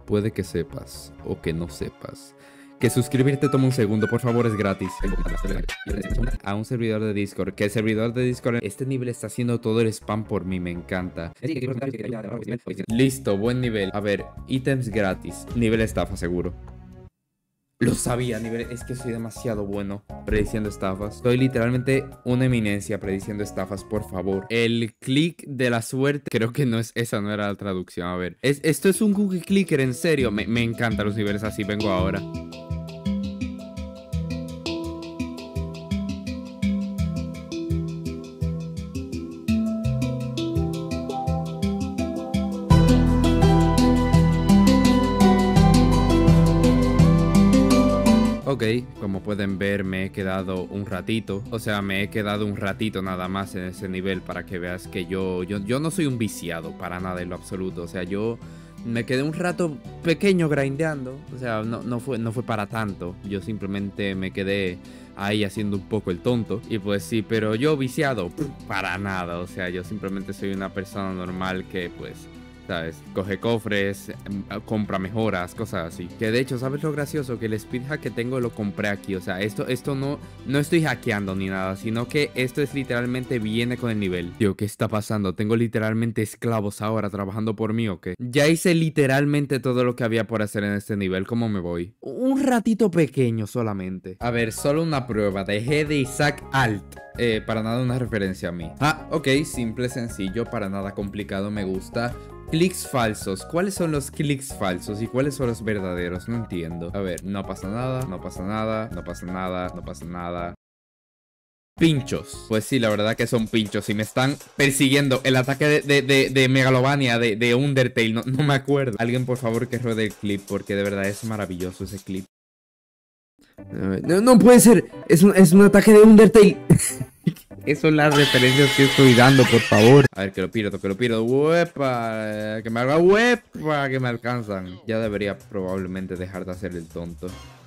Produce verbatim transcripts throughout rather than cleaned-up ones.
puede que sepas o que no sepas que suscribirte toma un segundo, por favor, es gratis. A un servidor de Discord. Que el servidor de Discord, este nivel está haciendo todo el spam por mí, me encanta. Listo, buen nivel. A ver, ítems gratis. Nivel estafa, seguro. Lo sabía, nivel. Es que soy demasiado bueno prediciendo estafas. Soy literalmente una eminencia prediciendo estafas, por favor. El click de la suerte. Creo que no es. Esa no era la traducción. A ver. Es, esto es un cookie clicker, en serio. Me, me encantan los niveles así. Vengo ahora. Ok, como pueden ver me he quedado un ratito, o sea me he quedado un ratito nada más en ese nivel para que veas que yo, yo, yo no soy un viciado para nada en lo absoluto, o sea yo me quedé un rato pequeño grindeando, o sea no, no, fue, no fue para tanto, yo simplemente me quedé ahí haciendo un poco el tonto y pues sí, pero yo viciado, para nada, o sea yo simplemente soy una persona normal que pues... ¿sabes? Coge cofres, compra mejoras, cosas así. Que de hecho, ¿sabes lo gracioso? Que el speed hack que tengo lo compré aquí. O sea, esto, esto no, no estoy hackeando ni nada, sino que esto es literalmente viene con el nivel. Tío, ¿qué está pasando? ¿Tengo literalmente esclavos ahora trabajando por mí o qué? Ya hice literalmente todo lo que había por hacer en este nivel. ¿Cómo me voy? Un ratito pequeño solamente. A ver, solo una prueba. Dejé de Isaac Alt. Eh, para nada una referencia a mí. Ah, ok, simple, sencillo, para nada complicado, me gusta. Clics falsos. ¿Cuáles son los clics falsos y cuáles son los verdaderos? No entiendo. A ver, no pasa nada, no pasa nada, no pasa nada, no pasa nada. Pinchos. Pues sí, la verdad que son pinchos. Y me están persiguiendo. El ataque de, de, de, de Megalovania, de, de Undertale, no, no me acuerdo. Alguien, por favor, que ruede el clip, porque de verdad es maravilloso ese clip. No, no puede ser. Es un, es un ataque de Undertale. Esas son las referencias que estoy dando, por favor. A ver, que lo pierdo, que lo pierdo. ¡Huepa! Que me haga huepa, que me alcanzan. Ya debería probablemente dejar de hacer el tonto.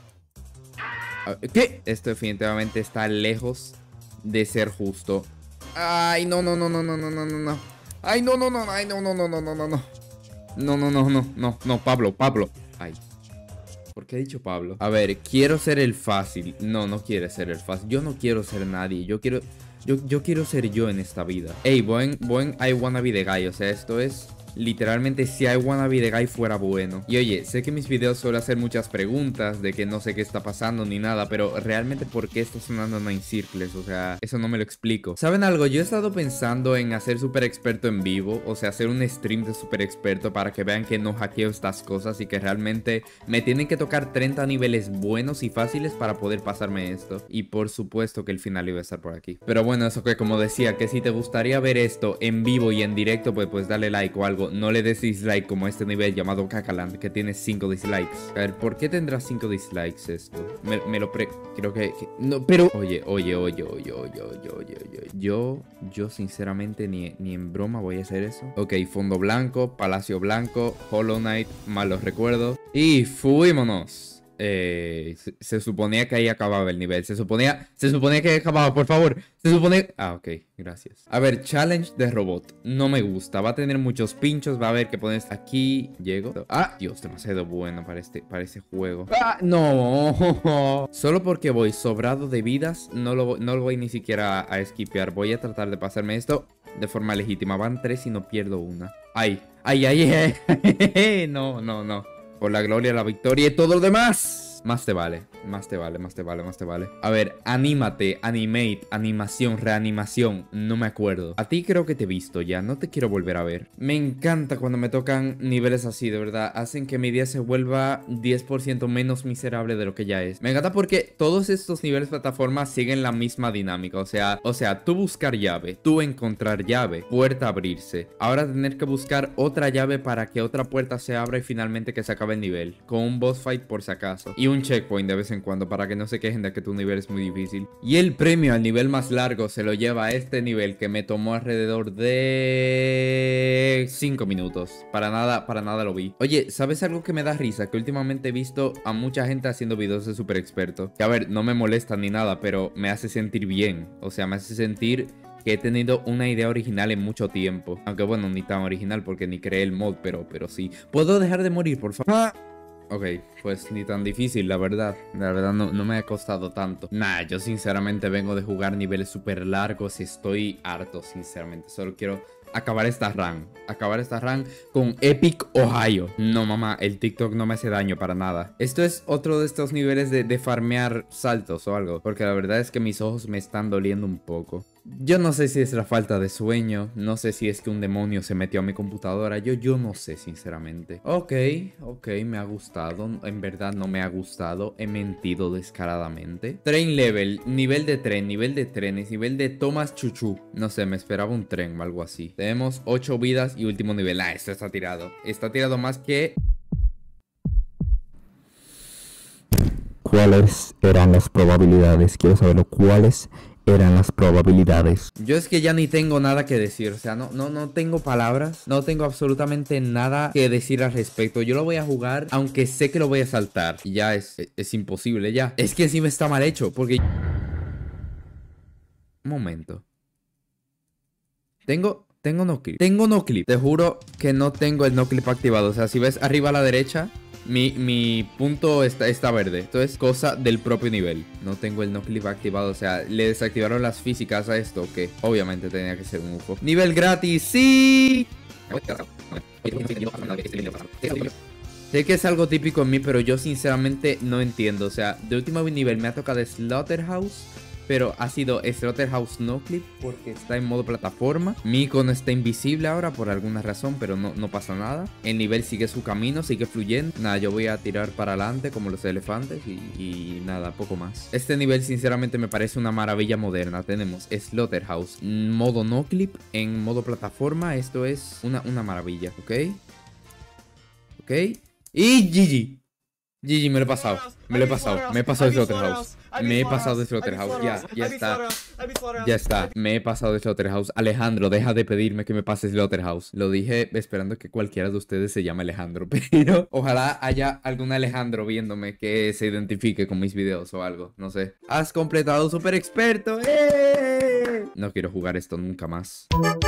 ¿Qué? Esto definitivamente está lejos de ser justo. Ay, no, no, no, no, no, no, no, no. Ay, no, no, no, ay, no, no, no, no, no, no, no. No, no, no, no, no, no, Pablo, Pablo. Ay. ¿Por qué he dicho Pablo? A ver, quiero ser el fácil. No, no quiere ser el fácil. Yo no quiero ser nadie. Yo quiero... Yo, yo quiero ser yo en esta vida. Ey, buen, buen I wanna be the guy. O sea, esto es... Literalmente, si I wanna be the guy fuera bueno. Y oye, sé que mis videos suelen hacer muchas preguntas de que no sé qué está pasando ni nada, pero realmente ¿por qué está sonando Nine Circles? O sea, eso no me lo explico. ¿Saben algo? Yo he estado pensando en hacer super experto en vivo, o sea, hacer un stream de super experto para que vean que no hackeo estas cosas y que realmente me tienen que tocar treinta niveles buenos y fáciles para poder pasarme esto. Y por supuesto que el final iba a estar por aquí. Pero bueno, eso que como decía, que si te gustaría ver esto en vivo y en directo, pues, pues dale like o algo. No le des dislike como este nivel llamado Kakaland, que tiene cinco dislikes. A ver, ¿por qué tendrá cinco dislikes esto? Me, me lo pre... Creo que, que... No, pero... Oye, oye, oye, oye, oye, oye, oye, oye. Yo, yo sinceramente ni, ni en broma voy a hacer eso. Ok, fondo blanco, palacio blanco, Hollow Knight, malos recuerdos. Y fuímonos. Eh, se, se suponía que ahí acababa el nivel. Se suponía, se suponía que acababa, por favor. Se supone... Ah, ok, gracias. A ver, challenge de robot. No me gusta. Va a tener muchos pinchos. Va a haber que pones aquí. Llego. Ah, Dios, demasiado bueno para este, para este juego. Ah, no. Solo porque voy sobrado de vidas, no lo, no lo voy ni siquiera a, a esquipear. Voy a tratar de pasarme esto de forma legítima. Van tres y no pierdo una. Ay, ay, ay, ay. No, no, no. Por la gloria, la victoria y todo lo demás. Más te vale, más te vale, más te vale, más te vale. A ver, anímate, animate, animación, reanimación. No me acuerdo. A ti creo que te he visto ya, no te quiero volver a ver. Me encanta cuando me tocan niveles así, de verdad. Hacen que mi día se vuelva diez por ciento menos miserable de lo que ya es. Me encanta porque todos estos niveles de plataforma siguen la misma dinámica. O sea, o sea, tú buscar llave, tú encontrar llave, puerta abrirse. Ahora tener que buscar otra llave para que otra puerta se abra y finalmente que se acabe el nivel. Con un boss fight por si acaso. Y un checkpoint de vez en cuando para que no se quejen de que tu nivel es muy difícil. Y el premio al nivel más largo se lo lleva a este nivel que me tomó alrededor de cinco minutos. Para nada, para nada lo vi. Oye, ¿sabes algo que me da risa? Que últimamente he visto a mucha gente haciendo videos de super experto. Que a ver, no me molesta ni nada, pero me hace sentir bien. O sea, me hace sentir que he tenido una idea original en mucho tiempo. Aunque bueno, ni tan original porque ni creé el mod, pero, pero sí. ¿Puedo dejar de morir, por favor? Ah. Ok, pues ni tan difícil, la verdad. La verdad no, no me ha costado tanto. Nah, yo sinceramente vengo de jugar niveles súper largos y estoy harto, sinceramente. Solo quiero acabar esta run. Acabar esta run con Epic Ohio. No, mamá, el TikTok no me hace daño para nada. Esto es otro de estos niveles de, de farmear saltos o algo. Porque la verdad es que mis ojos me están doliendo un poco. Yo no sé si es la falta de sueño, no sé si es que un demonio se metió a mi computadora, yo, yo no sé sinceramente. Ok, ok, me ha gustado, en verdad no me ha gustado, he mentido descaradamente. Train level, nivel de tren, nivel de trenes, nivel de Thomas Chuchu. No sé, me esperaba un tren o algo así. Tenemos ocho vidas y último nivel. Ah, esto está tirado. Está tirado más que... ¿Cuáles eran las probabilidades? Quiero saberlo, ¿cuáles eran las probabilidades? Yo es que ya ni tengo nada que decir, o sea, no, no, no tengo palabras, no tengo absolutamente nada que decir al respecto. Yo lo voy a jugar, aunque sé que lo voy a saltar. Y ya es, es, es imposible, ya. Es que encima está mal hecho, porque... Un momento. Tengo... Tengo no clip. Tengo no clip. Te juro que no tengo el no clip activado. O sea, si ves arriba a la derecha... Mi, mi punto está, está verde. Esto es cosa del propio nivel. No tengo el no clip activado. O sea, le desactivaron las físicas a esto, que obviamente tenía que ser un U F O. Nivel gratis, sí. Sé que es algo típico en mí, pero yo sinceramente no entiendo. O sea, de último nivel me ha tocado Slaughterhouse, pero ha sido Slaughterhouse no clip porque está en modo plataforma. Mi icono está invisible ahora por alguna razón, pero no, no pasa nada. El nivel sigue su camino, sigue fluyendo. Nada, yo voy a tirar para adelante como los elefantes y, y nada, poco más. Este nivel sinceramente me parece una maravilla moderna. Tenemos Slaughterhouse, modo no clip, en modo plataforma. Esto es una, una maravilla, ¿ok? ¿Ok? Y G G. G G, me lo he pasado, me lo he pasado, me he pasado de Slaughterhouse, me he pasado de Slaughterhouse, ya, ya está, ya está, me he pasado de Slaughterhouse. Alejandro, deja de pedirme que me pase Slaughterhouse. Lo dije esperando que cualquiera de ustedes se llame Alejandro, pero ojalá haya algún Alejandro viéndome que se identifique con mis videos o algo, no sé. Has completado Super Experto, ¡eh! No quiero jugar esto nunca más.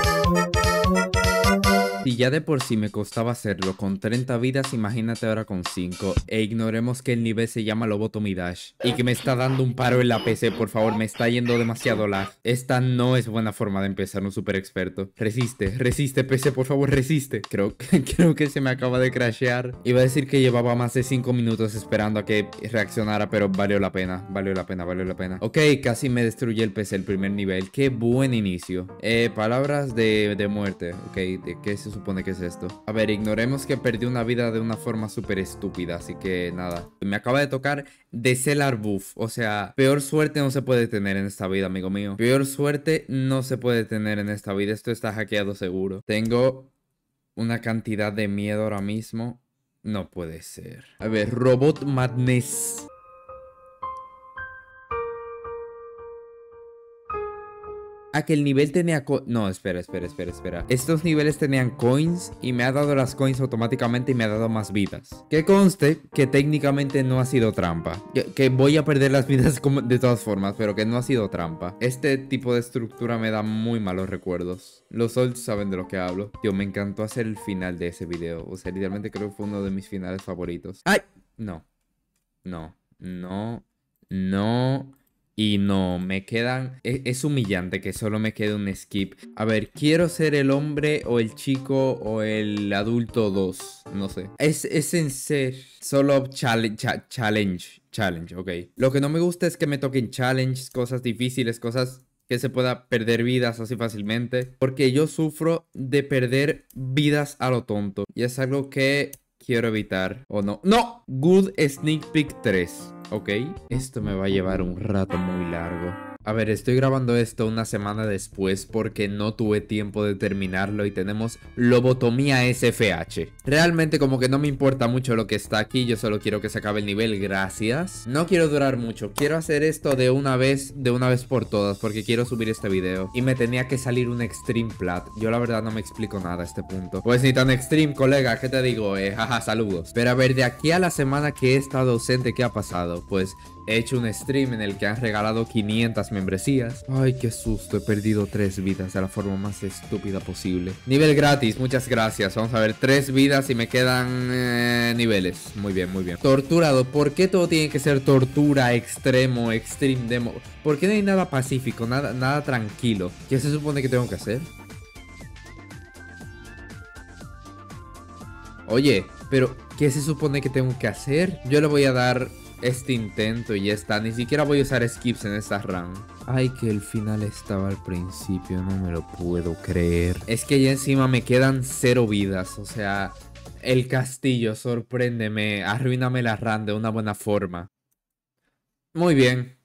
Si ya de por sí me costaba hacerlo con treinta vidas, imagínate ahora con cinco. E ignoremos que el nivel se llama Lobotomy Dash y que me está dando un paro en la P C, por favor, me está yendo demasiado lag. Esta no es buena forma de empezar un super experto. Resiste, resiste P C, por favor, resiste. Creo que, creo que se me acaba de crashear. Iba a decir que llevaba más de cinco minutos esperando a que reaccionara, pero valió la pena, valió la pena, valió la pena. Ok, casi me destruye el P C el primer nivel. Qué buen inicio. Eh, palabras de, de muerte. Ok, ¿de qué se supone que es esto? A ver, ignoremos que perdí una vida de una forma súper estúpida, así que nada. Me acaba de tocar de Cellar Buff, o sea, peor suerte no se puede tener en esta vida, amigo mío. Peor suerte no se puede tener en esta vida, esto está hackeado seguro. Tengo una cantidad de miedo ahora mismo. No puede ser. A ver, Robot Madness. Ah, que el nivel tenía... No, espera, espera, espera, espera. Estos niveles tenían coins y me ha dado las coins automáticamente y me ha dado más vidas. Que conste que técnicamente no ha sido trampa. Que, que voy a perder las vidas como de todas formas, pero que no ha sido trampa. Este tipo de estructura me da muy malos recuerdos. Los olds saben de lo que hablo. Tío, me encantó hacer el final de ese video. O sea, literalmente creo que fue uno de mis finales favoritos. ¡Ay! No. No. No. No... Y no, me quedan... Es, es humillante que solo me quede un skip. A ver, quiero ser el hombre o el chico o el adulto dos. No sé. Es, es en ser solo challenge, cha, challenge, challenge, ok. Lo que no me gusta es que me toquen challenges, cosas difíciles, cosas que se pueda perder vidas así fácilmente. Porque yo sufro de perder vidas a lo tonto. Y es algo que quiero evitar. ¿O no? ¡No! Good Sneak Peek tres. Ok, esto me va a llevar un rato muy largo. A ver, estoy grabando esto una semana después porque no tuve tiempo de terminarlo y tenemos Lobotomía S F H. Realmente como que no me importa mucho lo que está aquí, yo solo quiero que se acabe el nivel, gracias. No quiero durar mucho, quiero hacer esto de una vez, de una vez por todas porque quiero subir este video. Y me tenía que salir un Extreme Plat, yo la verdad no me explico nada a este punto. Pues ni tan extreme, colega, ¿qué te digo? Eh, jaja, saludos. Pero a ver, de aquí a la semana que he estado ausente, ¿qué ha pasado? Pues he hecho un stream en el que han regalado quinientas membresías. Ay, qué susto, he perdido tres vidas de la forma más estúpida posible. Nivel gratis, muchas gracias. Vamos a ver, tres vidas y me quedan eh, niveles. Muy bien, muy bien. Torturado, ¿por qué todo tiene que ser tortura, extremo, extreme demo? ¿Por qué no hay nada pacífico, nada, nada tranquilo? ¿Qué se supone que tengo que hacer? Oye, pero ¿qué se supone que tengo que hacer? Yo le voy a dar este intento y ya está. Ni siquiera voy a usar skips en esta run. Ay, que el final estaba al principio. No me lo puedo creer. Es que ya encima me quedan cero vidas. O sea, el castillo, sorpréndeme. Arruíname la run de una buena forma. Muy bien.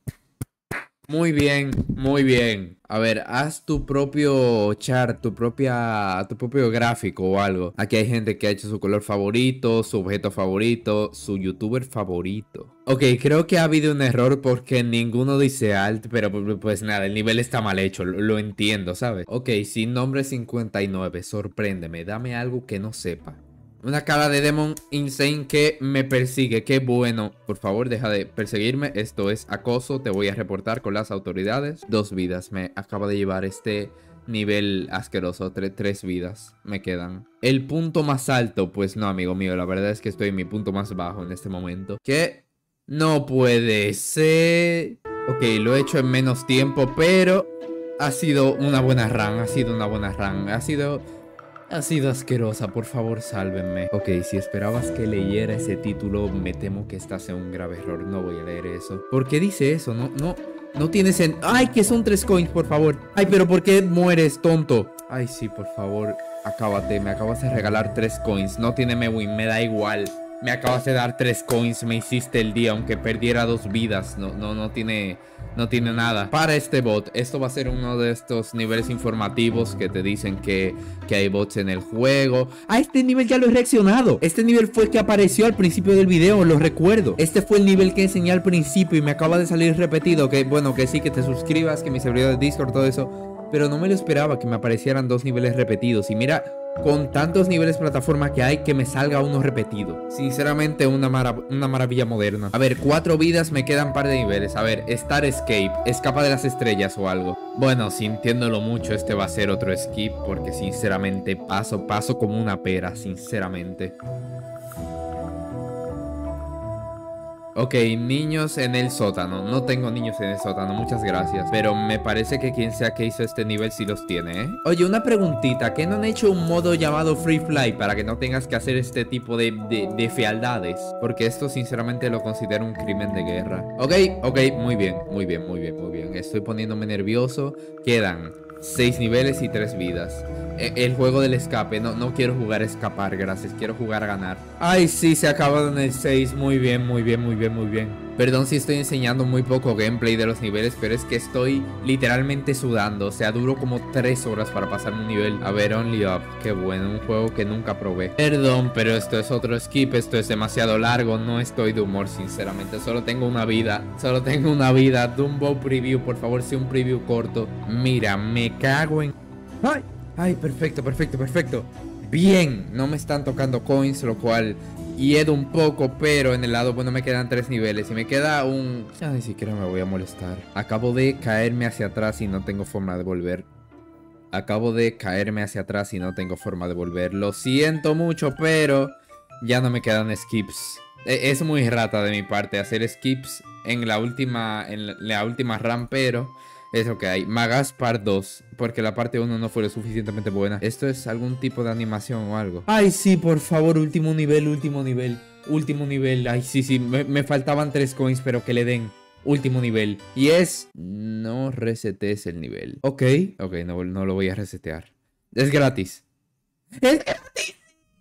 Muy bien, muy bien. A ver, haz tu propio chart, tu propia, tu propio gráfico o algo. Aquí hay gente que ha hecho su color favorito, su objeto favorito, su youtuber favorito. Ok, creo que ha habido un error porque ninguno dice alt, pero pues nada, el nivel está mal hecho, lo, lo entiendo, ¿sabes? Ok, sin nombre cincuenta y nueve, sorpréndeme, dame algo que no sepa. Una cara de Demon Insane que me persigue. Qué bueno. Por favor, deja de perseguirme. Esto es acoso. Te voy a reportar con las autoridades. Dos vidas. Me acaba de llevar este nivel asqueroso. Tre tres vidas me quedan. El punto más alto. Pues no, amigo mío. La verdad es que estoy en mi punto más bajo en este momento. ¿Qué? No puede ser. Ok, lo he hecho en menos tiempo, pero ha sido una buena run. Ha sido una buena run. Ha sido... Ha sido asquerosa, por favor, sálvenme. Ok, si esperabas que leyera ese título, me temo que estás en un grave error. No voy a leer eso. ¿Por qué dice eso? No, no, no tienes en... ¡Ay, que son tres coins, por favor! ¡Ay, pero por qué mueres, tonto! Ay, sí, por favor, acábate. Me acabas de regalar tres coins. No tiene Mewin, me da igual. Me acabas de dar tres coins, me hiciste el día, aunque perdiera dos vidas. No, no, no tiene... No tiene nada. Para este bot, esto va a ser uno de estos niveles informativos que te dicen que, que hay bots en el juego. A este nivel ya lo he reaccionado. Este nivel fue el que apareció al principio del video, lo recuerdo. Este fue el nivel que enseñé al principio y me acaba de salir repetido. Que bueno, que sí, que te suscribas, que mi servidor de Discord, todo eso. Pero no me lo esperaba que me aparecieran dos niveles repetidos. Y mira, con tantos niveles plataforma que hay, que me salga uno repetido. Sinceramente, una, marav una maravilla moderna. A ver, cuatro vidas, me quedan un par de niveles. A ver, Star Escape, escapa de las estrellas o algo. Bueno, sintiéndolo mucho, este va a ser otro skip. Porque sinceramente paso, paso como una pera, sinceramente. Ok, niños en el sótano. No tengo niños en el sótano, muchas gracias. Pero me parece que quien sea que hizo este nivel sí los tiene, ¿eh? Oye, una preguntita. ¿Qué no han hecho un modo llamado Free Fly para que no tengas que hacer este tipo de, de, de fealdades? Porque esto sinceramente lo considero un crimen de guerra. Ok, ok, muy bien, muy bien, muy bien, muy bien. Estoy poniéndome nervioso. Quedan seis niveles y tres vidas. El juego del escape, no, no quiero jugar a escapar, gracias, quiero jugar a ganar. Ay, sí, se ha acabado en el seis, muy bien, muy bien, muy bien, muy bien. Perdón si estoy enseñando muy poco gameplay de los niveles, pero es que estoy literalmente sudando. O sea, duro como tres horas para pasar un nivel. A ver, Only Up, qué bueno, un juego que nunca probé. Perdón, pero esto es otro skip, esto es demasiado largo. No estoy de humor, sinceramente, solo tengo una vida. Solo tengo una vida. Dumbo preview, por favor, sea un preview corto. Mira, me cago en... ¡Ay! Ay, perfecto, perfecto, perfecto. Bien, no me están tocando coins, lo cual hiedo un poco, pero en el lado bueno me quedan tres niveles y me queda un... Ya ni siquiera me voy a molestar. Acabo de caerme hacia atrás y no tengo forma de volver. Acabo de caerme hacia atrás y no tengo forma de volver. Lo siento mucho, pero ya no me quedan skips. Es muy rata de mi parte hacer skips en la última, en la última run, pero... es lo que hay. Magas Part dos, porque la parte uno no fue lo suficientemente buena. Esto es algún tipo de animación o algo. Ay, sí, por favor, último nivel, último nivel. Último nivel, ay, sí, sí, me, me faltaban tres coins, pero que le den. Último nivel. Y es... no resetees el nivel. Ok, ok, no, no lo voy a resetear. Es gratis. Es gratis.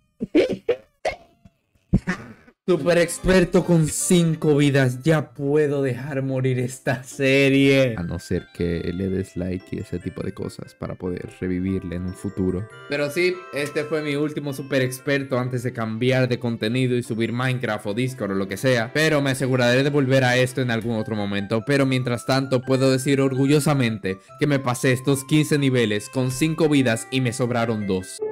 Super experto con cinco vidas. Ya puedo dejar morir esta serie. A no ser que le des like y ese tipo de cosas para poder revivirle en un futuro. Pero sí, este fue mi último super experto antes de cambiar de contenido y subir Minecraft o Discord o lo que sea. Pero me aseguraré de volver a esto en algún otro momento. Pero mientras tanto puedo decir orgullosamente que me pasé estos quince niveles con cinco vidas y me sobraron dos.